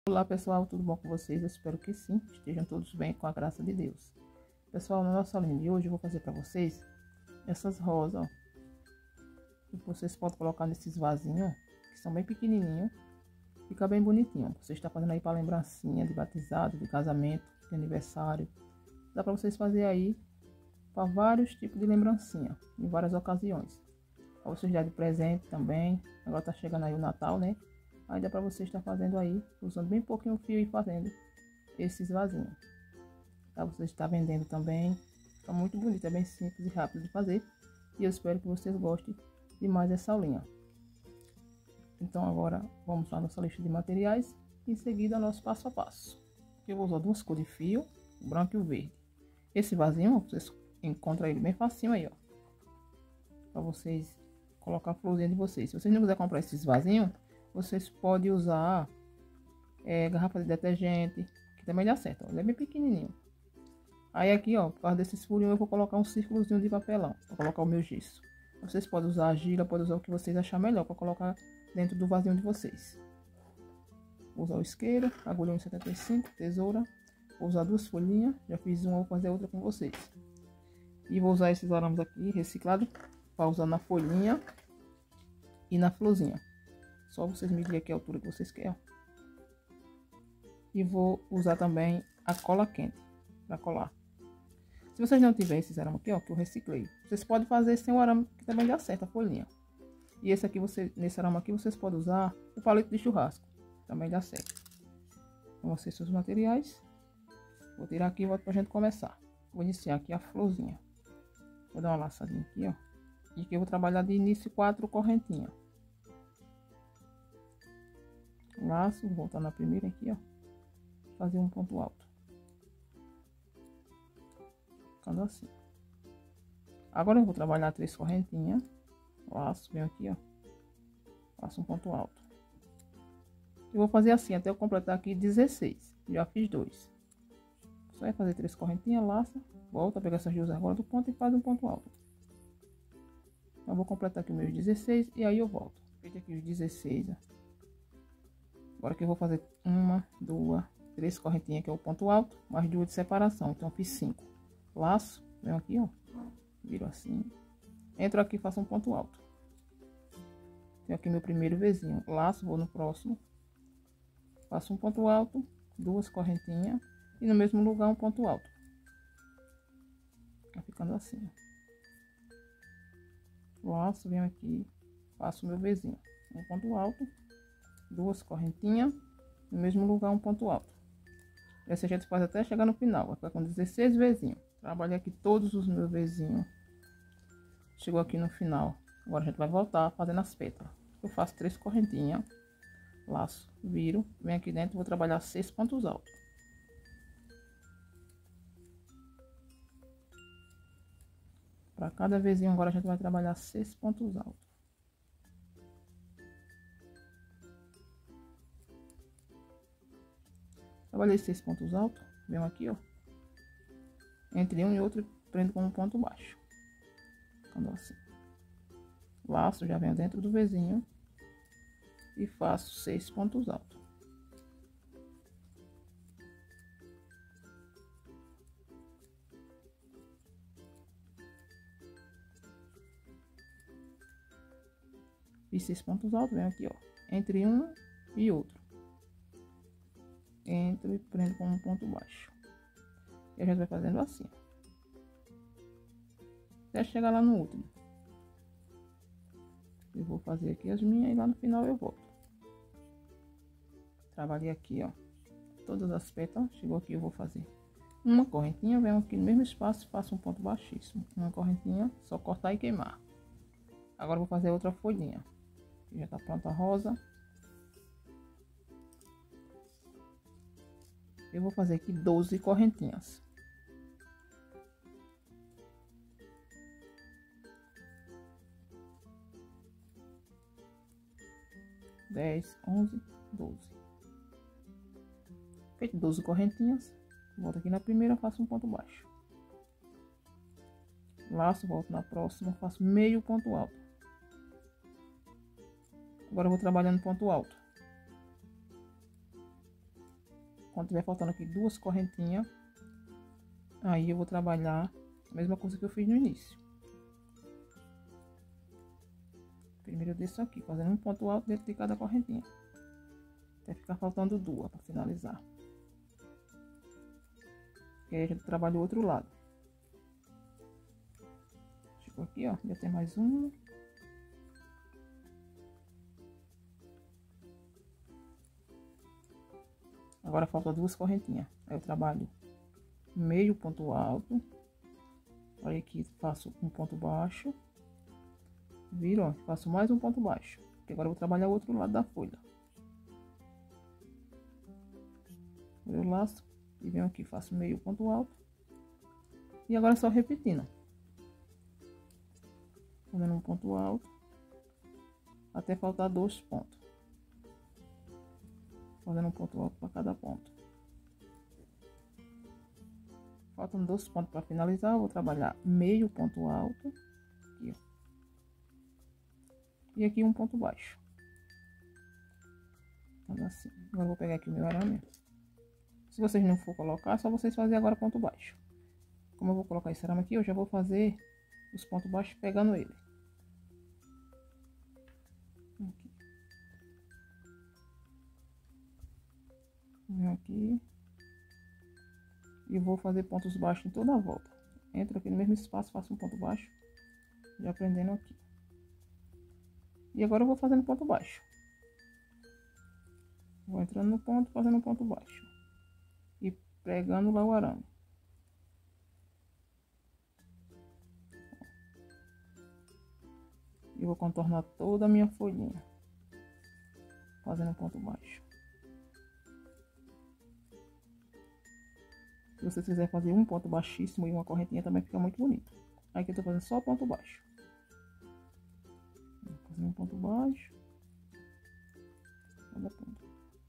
Olá pessoal, tudo bom com vocês? Eu espero que sim, estejam todos bem com a graça de Deus. Pessoal, na nossa aulinha de hoje eu vou fazer para vocês essas rosas, ó, que vocês podem colocar nesses vasinhos, que são bem pequenininhos, fica bem bonitinho. Você está fazendo aí para lembrancinha de batizado, de casamento, de aniversário. Dá para vocês fazer aí para vários tipos de lembrancinha, em várias ocasiões. Para vocês dar de presente também. Agora tá chegando aí o Natal, né? Aí dá pra você estar fazendo aí, usando bem pouquinho fio e fazendo esses vasinhos. Tá? Você está vendendo também. Tá muito bonito, é bem simples e rápido de fazer. E eu espero que vocês gostem de mais essa aulinha. Então agora vamos para a nossa lista de materiais. E em seguida nosso passo a passo. Eu vou usar duas cores de fio, o branco e o verde. Esse vasinho, vocês encontram ele bem facinho aí, ó. Para vocês colocar a florzinha de vocês. Se vocês não quiserem comprar esses vasinhos, vocês podem usar garrafa de detergente, que também dá certo, ó. Ele é bem pequenininho. Aí aqui, ó, por causa desses furinhos, eu vou colocar um círculozinho de papelão, para colocar o meu gesso. Vocês podem usar argila, podem usar o que vocês acharem melhor para colocar dentro do vasinho de vocês. Vou usar o isqueiro, agulha 1,75, tesoura. Vou usar duas folhinhas, já fiz uma, vou fazer outra com vocês. E vou usar esses arames aqui, reciclado, para usar na folhinha e na florzinha. Só vocês medirem aqui a altura que vocês querem. E vou usar também a cola quente para colar. Se vocês não tiverem esses arames aqui, ó, que eu reciclei, vocês podem fazer sem o arame, que também dá certo a folhinha. E esse aqui, nesse arame aqui, vocês podem usar o palito de churrasco, também dá certo. Então, vão ser seus materiais. Vou tirar aqui e volto pra gente começar. Vou iniciar aqui a florzinha. Vou dar uma laçadinha aqui, ó. E aqui eu vou trabalhar de início 4 correntinhas. Laço, vou voltar na primeira aqui, ó. Fazer um ponto alto. Ficando assim. Agora eu vou trabalhar 3 correntinhas. Laço, venho aqui, ó. Faço um ponto alto. Eu vou fazer assim até eu completar aqui 16. Já fiz 2. Só é fazer 3 correntinhas, laça. Volta, pega essas duas agora do ponto e faz um ponto alto. Então, eu vou completar aqui meus 16 e aí eu volto. Feito aqui os 16, ó. Agora que eu vou fazer 1, 2, 3 correntinhas, que é o ponto alto, mais 2 de separação. Então, eu fiz 5. Laço, venho aqui, ó. Viro assim. Entro aqui e faço um ponto alto. Tenho aqui meu primeiro Vzinho. Laço, vou no próximo. Faço um ponto alto, 2 correntinhas. E no mesmo lugar um ponto alto. Tá ficando assim, ó. Laço, venho aqui. Faço meu Vzinho. Um ponto alto. 2 correntinhas, no mesmo lugar um ponto alto. Essa a gente faz até chegar no final, vai ficar com 16 Vzinhos. Trabalhei aqui todos os meus Vzinhos. Chegou aqui no final. Agora a gente vai voltar fazendo as pétalas. Eu faço 3 correntinhas, laço, viro, venho aqui dentro, vou trabalhar 6 pontos altos. Para cada Vzinho agora a gente vai trabalhar 6 pontos altos. Trabalhei 6 pontos altos, venho aqui, ó. Entre um e outro, prendo com um ponto baixo. Ficando assim. Laço, já venho dentro do Vzinho. E faço 6 pontos altos. Fiz 6 pontos altos, venho aqui, ó. Entre um e outro. Entro e prendo com um ponto baixo. E a gente vai fazendo assim. Até chegar lá no último. Eu vou fazer aqui as minhas e lá no final eu volto. Trabalhei aqui, ó. Todas as pétalas. Chegou aqui, eu vou fazer uma correntinha. Venho aqui no mesmo espaço, faço um ponto baixíssimo. Uma correntinha, só cortar e queimar. Agora eu vou fazer outra folhinha. Já tá pronta a rosa. Eu vou fazer aqui 12 correntinhas. Dez, 11, 12. Feito 12 correntinhas. Volto aqui na primeira, faço um ponto baixo. Laço, volto na próxima, faço meio ponto alto. Agora eu vou trabalhando ponto alto. Quando tiver faltando aqui 2 correntinhas, aí eu vou trabalhar a mesma coisa que eu fiz no início. Primeiro eu desço aqui, fazendo um ponto alto dentro de cada correntinha. Até ficar faltando 2 para finalizar. E aí a gente trabalha o outro lado. Chegou aqui, ó, já tem mais um. Agora falta 2 correntinhas. Aí eu trabalho meio ponto alto. Olha aqui, faço um ponto baixo. Viro, ó, faço mais um ponto baixo. E agora eu vou trabalhar o outro lado da folha. Eu laço e venho aqui, faço meio ponto alto. E agora é só repetindo. Fazendo um ponto alto. Até faltar 2 pontos. Fazendo um ponto alto para cada ponto. Faltam 2 pontos para finalizar. Eu vou trabalhar meio ponto alto. Aqui, ó. E aqui um ponto baixo. Então, assim. Agora eu vou pegar aqui o meu arame. Se vocês não for colocar, é só vocês fazerem agora ponto baixo. Como eu vou colocar esse arame aqui, eu já vou fazer os pontos baixos pegando ele. Aqui. Venho aqui. E vou fazer pontos baixos em toda a volta. Entro aqui no mesmo espaço, faço um ponto baixo. Já prendendo aqui. E agora eu vou fazendo ponto baixo. Vou entrando no ponto, fazendo um ponto baixo. E pregando lá o arame. E vou contornar toda a minha folhinha. Fazendo um ponto baixo. Se você quiser fazer um ponto baixíssimo e uma correntinha, também fica muito bonito. Aqui eu tô fazendo só ponto baixo. Fazendo um ponto baixo. Cada ponto.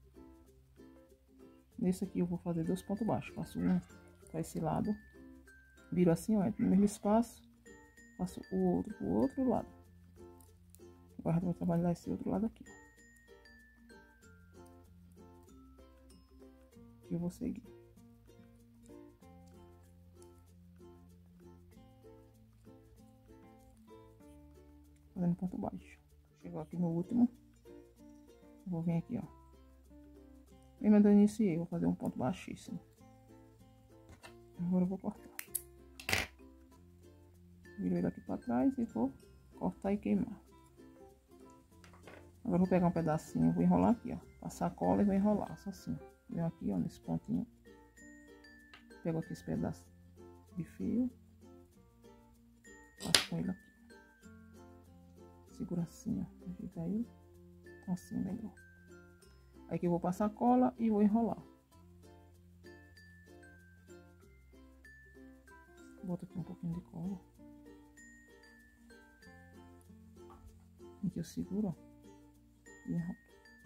Nesse aqui eu vou fazer 2 pontos baixos. Faço um para esse lado. Viro assim, ó, entro no mesmo espaço. Faço o outro pro outro lado. Agora eu vou trabalhar esse outro lado aqui. Que eu vou seguir. Fazendo ponto baixo. Chegou aqui no último. Vou vir aqui, ó. Mesmo onde eu iniciei, vou fazer um ponto baixíssimo. Agora eu vou cortar. Viro ele aqui pra trás e vou cortar e queimar. Agora eu vou pegar um pedacinho, vou enrolar aqui, ó. Passar a cola e vou enrolar, só assim. Venho aqui, ó, nesse pontinho. Pego aqui esse pedaço de fio. Passo com ele aqui. Segura assim, ó. Ajeita ele. Assim, melhor. Aí que eu vou passar a cola e vou enrolar. Boto aqui um pouquinho de cola. Aqui eu seguro, ó. E enrolo.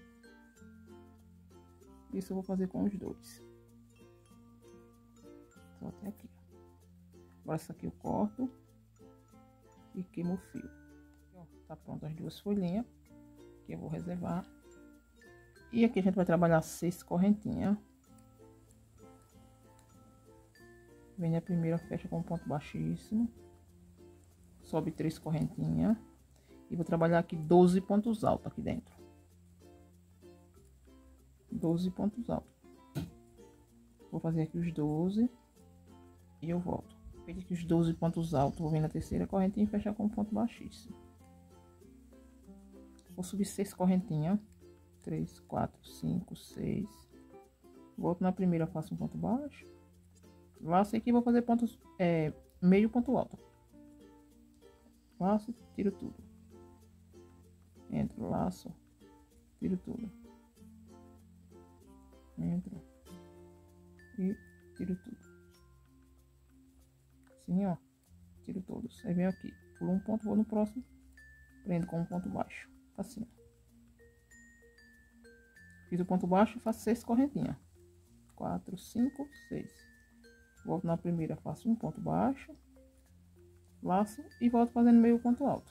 Isso eu vou fazer com os dois. Só até aqui, ó. Agora essa aqui eu corto. E queimo o fio. Tá pronto as 2 folhinhas. Que eu vou reservar. E aqui a gente vai trabalhar 6 correntinhas. Vem a primeira, fecha com um ponto baixíssimo. Sobe 3 correntinhas. E vou trabalhar aqui 12 pontos altos aqui dentro. 12 pontos altos. Vou fazer aqui os 12. E eu volto. Feito aqui os 12 pontos altos, vou vir na terceira correntinha e fechar com um ponto baixíssimo. Vou subir 6 correntinhas. 3, 4, 5, 6. Volto na primeira, faço um ponto baixo. Laço aqui, vou fazer pontos, meio ponto alto. Laço, tiro tudo. Entro, laço, tiro tudo. Entro e tiro tudo. Assim, ó, tiro todos. Aí venho aqui, pulo um ponto, vou no próximo, prendo com um ponto baixo, assim. Fiz o ponto baixo, faço 6 correntinhas. 4, 5, 6. Volto na primeira, faço um ponto baixo, laço e volto fazendo meio ponto alto.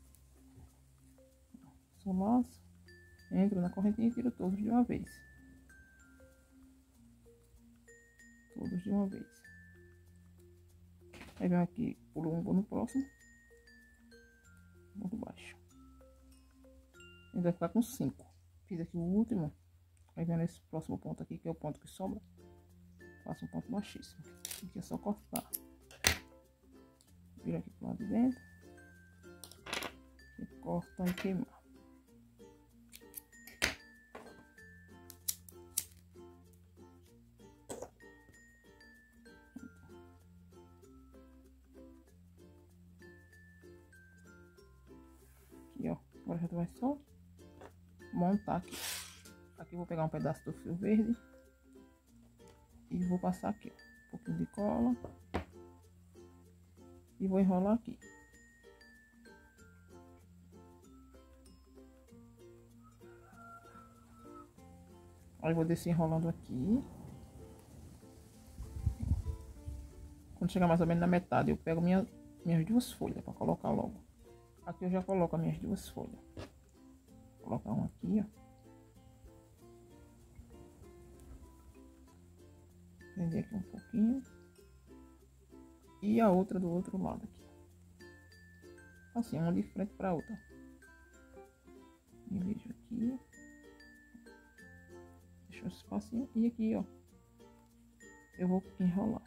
Só laço, entro na correntinha e tiro todos de uma vez. todos de uma vez. Aí venho aqui, pulo um, vou no próximo. Ponto baixo. Ele vai ficar com 5. Fiz aqui o último. Aí venho nesse próximo ponto aqui, que é o ponto que sobra. Faço um ponto baixíssimo. Aqui é só cortar. Vira aqui pro lado de dentro. E corta e queimar. Aqui, ó. Agora a gente vai só montar aqui. Aqui eu vou pegar um pedaço do fio verde. E vou passar aqui, ó. Um pouquinho de cola. E vou enrolar aqui. Aí vou descer enrolando aqui. Quando chegar mais ou menos na metade, eu pego minhas 2 folhas para colocar logo. Aqui eu já coloco as minhas 2 folhas. Vou colocar uma aqui, ó. Prender aqui um pouquinho. E a outra do outro lado aqui. Assim, uma de frente para a outra. Divido aqui. Deixa um espacinho. E aqui, ó. Eu vou enrolar.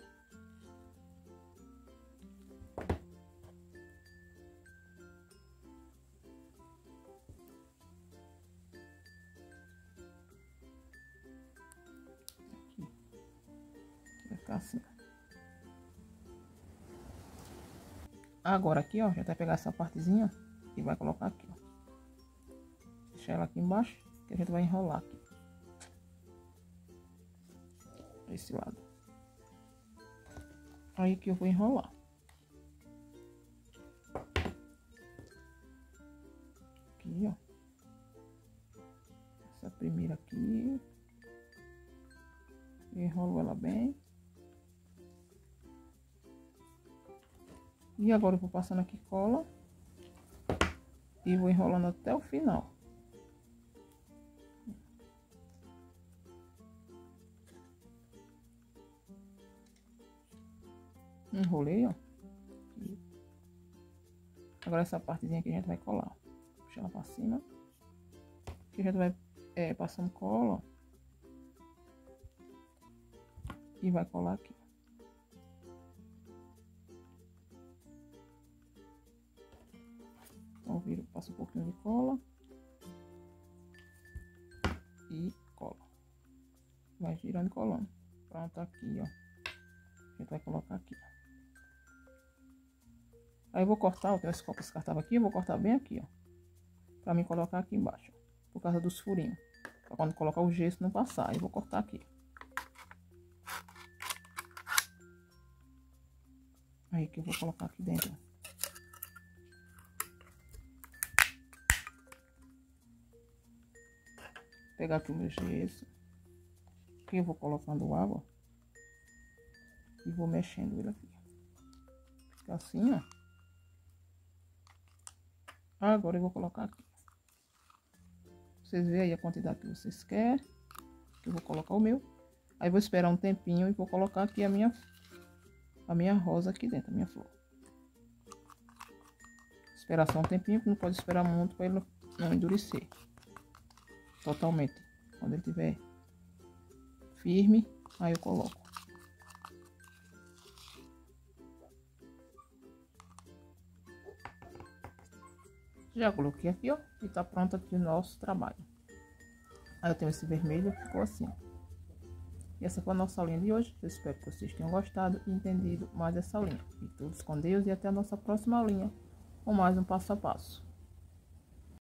Aqui. Vai ficar assim. Agora aqui, ó, já vai pegar essa partezinha e vai colocar aqui, ó. Deixar ela aqui embaixo, que a gente vai enrolar aqui. Esse lado. Aí que eu vou enrolar. Aqui, ó. Essa primeira aqui. Enrolo ela bem. E agora eu vou passando aqui cola. E vou enrolando até o final. Enrolei, ó. Aqui. Agora essa partezinha aqui a gente vai colar. Puxa ela pra cima. Aqui a gente vai passando cola. E vai colar aqui. Então viro, passo um pouquinho de cola. E cola. Vai girando e colando. Pronto, aqui, ó. A gente vai colocar aqui. Aí eu vou cortar, eu tenho esse copo descartável aqui, eu vou cortar bem aqui, ó. Pra mim colocar aqui embaixo, ó, por causa dos furinhos. Pra quando colocar o gesso não passar. Aí eu vou cortar aqui. Aí que eu vou colocar aqui dentro. Pegar aqui o meu gesso. Aqui eu vou colocando água. E vou mexendo ele aqui. Fica assim, ó. Agora eu vou colocar aqui. Vocês veem aí a quantidade que vocês querem. Eu vou colocar o meu. Aí vou esperar um tempinho e vou colocar aqui a minha rosa aqui dentro, a minha flor. Esperar só um tempinho, que não pode esperar muito para ele não endurecer totalmente. Quando ele estiver firme, aí eu coloco. Já coloquei aqui, ó, e tá pronto aqui o nosso trabalho. Aí eu tenho esse vermelho, ficou assim, ó. E essa foi a nossa aulinha de hoje. Eu espero que vocês tenham gostado e entendido mais essa aulinha. E todos com Deus e até a nossa próxima aulinha com mais um passo a passo.